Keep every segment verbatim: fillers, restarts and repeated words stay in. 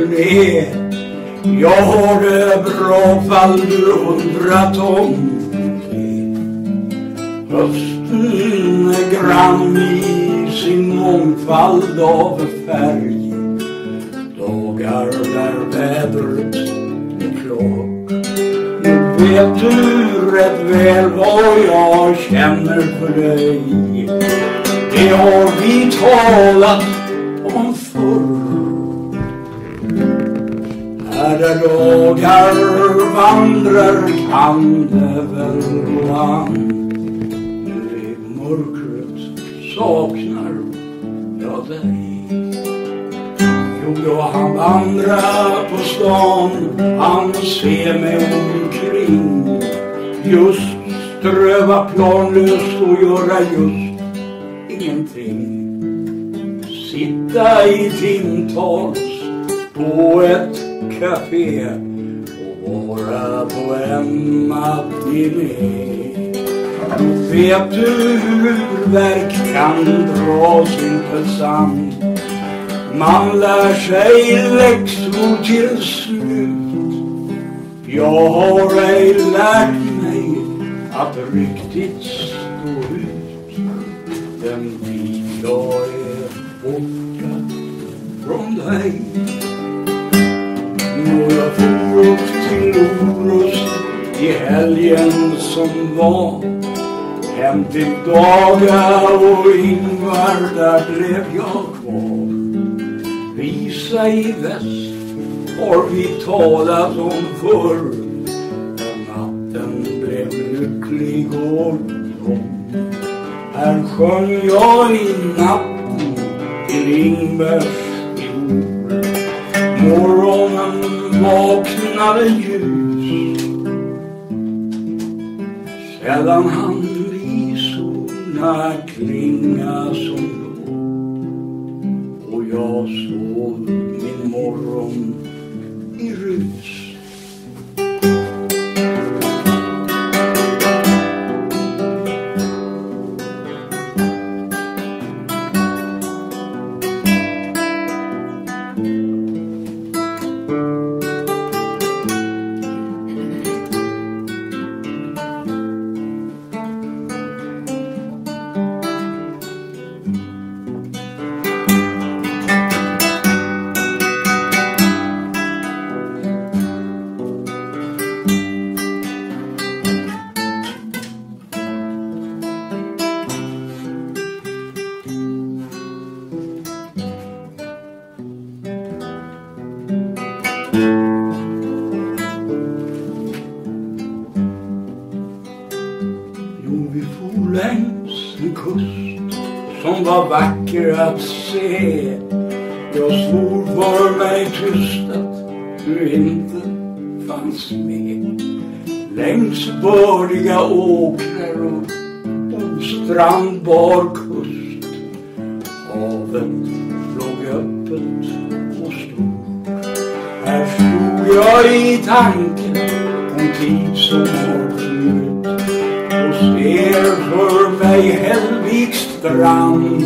turné. Jag har det bra fall du undrat om det. Hösten är grann i sin mångfald av färg. Dagar där vädret är klart. Nu vet du rätt väl vad jag känner för dig. Det har vi talat om förr. Här där dagar vandrar kan det väl gå an. Nu i mörkret saknar jag dig. Jo, då han vandrar på stan, han ser mig omkring. Just ströva planlöst och göra just ingenting. Sitta i timtals på ett café och vara på en matiné. Vet du hur verk kan dras intressant? Man lär sig läxor till slut. Jag har ej lärt mig att riktigt stå ut. Den tid jag är borta från dig. Och jag for upp till Orust i helgen som var. Hem till Daga och Ingvar, där blev jag kvar. Visa i väst har vi talat om förr. Natten blev lycklig och lång. Här sjöng jag i natten till Ingvars jord. Morgonen vaknade ljus. Sällan han visorna klinga som då. Och jag sov min morgon i rus. Vacker att se. Jag svor för mig tyst att du inte fanns med. Längs bördiga åkrar och ostrandbar kust. Havet låg öppet och stort. Här stod jag i tanken om tid som har flytt. Och ser för mig Hällviks strand.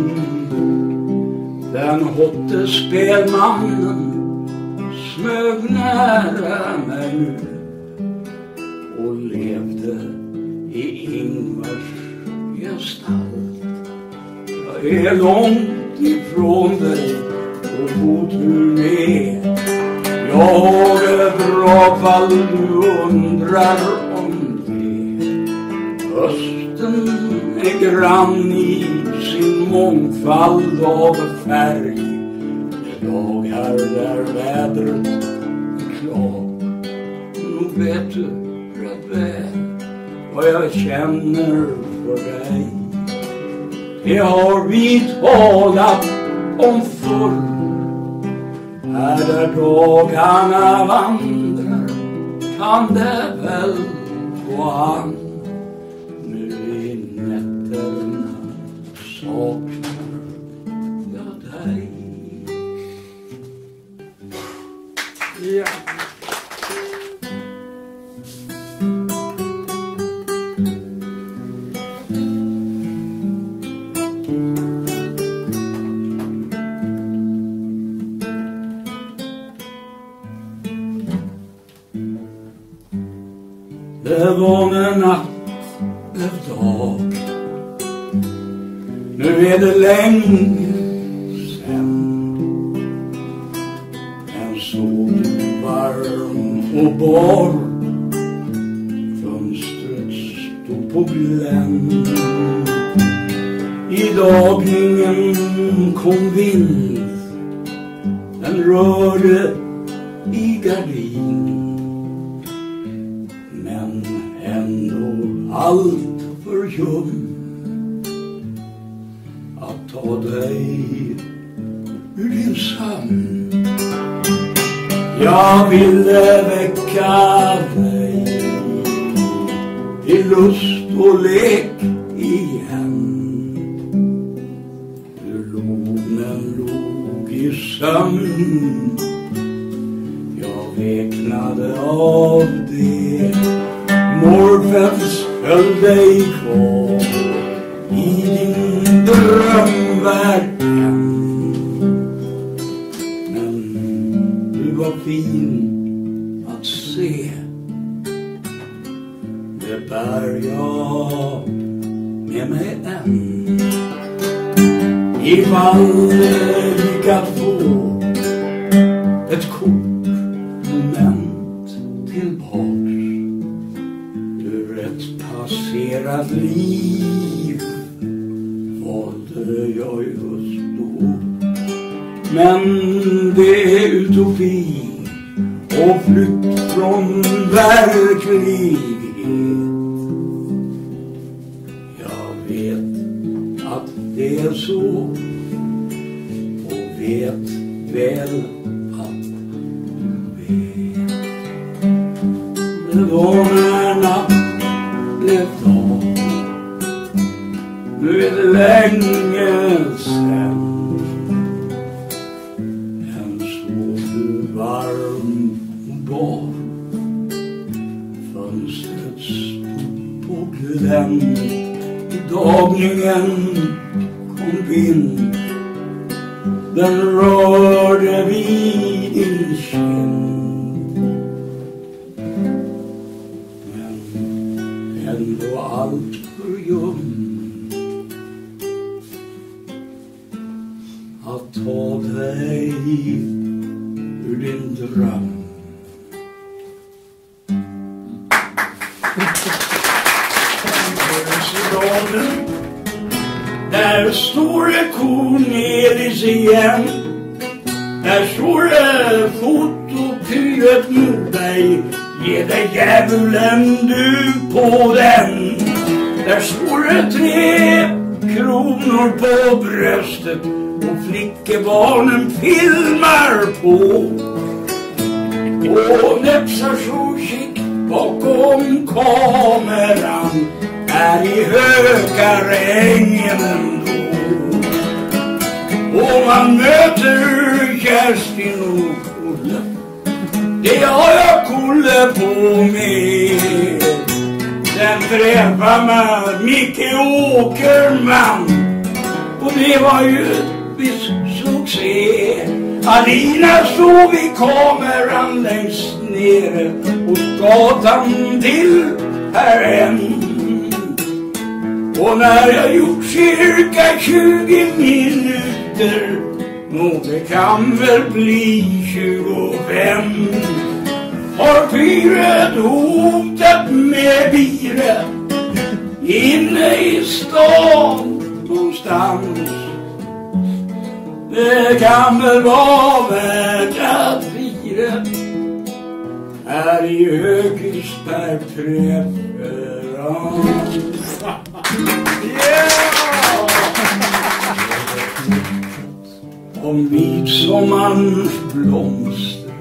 Den hotte spelmannen smög nära mig nu och levde i Ingvars gestalt. Jag är långt ifrån dig och på turné. Jag har det bra fall du undrar om det. Hösten är grann i sin mångfald av färg. Dagar där vädret är klart. Nu vet du rätt väl vad jag känner för dig. Det har vi talat om förr. Här där dagarna vandrar kan det väl gå an. Nu i nätterna saknar jag dig. Ja. Det var en natt, ett dag. Nu är det länge sen. En sol varm och bar. Fönstret stod på glänt. I dagningen kom vind. Den rörde i gardin. Men ändå allt för ljum att ta dig ur din sömn. Jag ville väcka dig i lust och lek igen. Du låg men låg i sömn. Jag väcknade av det. Morfens höll dig kvar i din drömvärld. Men du var fin att se. Det bär jag med mig än. Ifall vi kan få ett kort moment tillbaks ur ett passerat liv valde jag just då. Men det är utopi och flykt från verklighet. Jag vet att det är så och vet väl att du vet. Det var när natt blev dag. Nu är det länge sen. En sov du varm och bar. Fönstret stod på glänt. I dagningen kom vind. Den rörde vid din kind. Men ändå allt för ljum att ta dig ur din dröm. Där står det Cornelis igen. Där står det fototyret mot dig. Ge dig djävulen du på den. Där står det tre kronor på bröstet. Och flickebarnen filmar på. Och näpsar så skick bakom kameran. Är i Hökarängen ändå. Och man möter Kerstin och Kolle. Det har jag Kolle på med. Sen träffar man Micke Åkerman. Och det var ju viss succé. Alina stod vid kameran längst nere. Och gatan till här än. Och när jag gjort cirka tjugo minuter, nog det kan väl bli tjugofem, har fyret hotat med biret inne i stan någonstans. Det kan väl vara värt att fira här i Hökersberg preferans. Yeah! Om midsommarns blomster,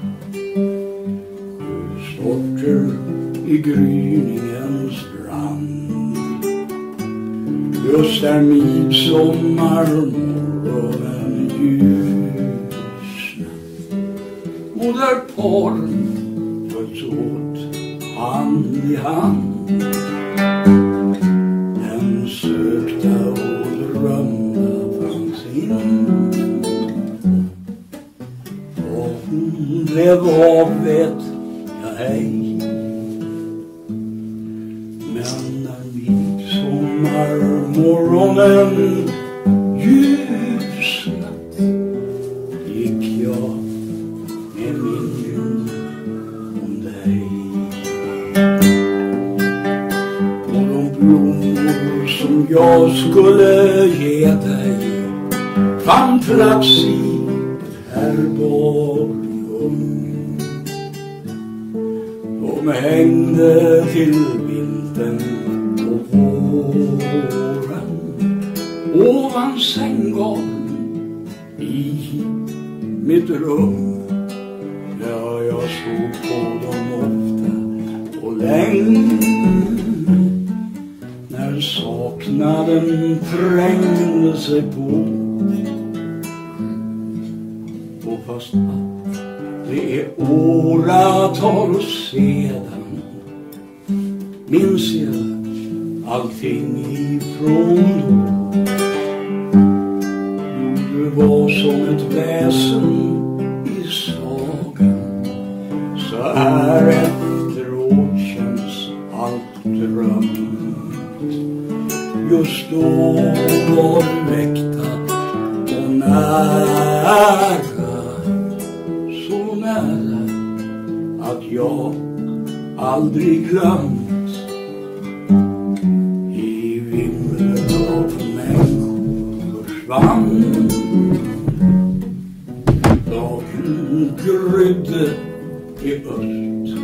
sju sorter i gryningens brand. Just där midsommarmorgonen ljusnar och där paren följs åt hand i hand. Den sökta och drömda fanns in. Och hon blev av vet jag ej. när morgonen ljusnat gick jag med minnen om dig. Och de blommor som jag skulle ge dig fann plats i ett herbarium. De hängde till vintern och våren ovan sänggolven i mitt rum. Ja, jag såg på dem ofta och länge när saknaden trängde sig på. Och fast att det är åratal sedan minns jag allting ifrån då. Du var som ett väsen i sagan, så här efteråt känns allt drömt. Just då var du äkta och nära, så nära att jag aldrig glömt. I vimlet av människor försvann, dagen grydde i öst.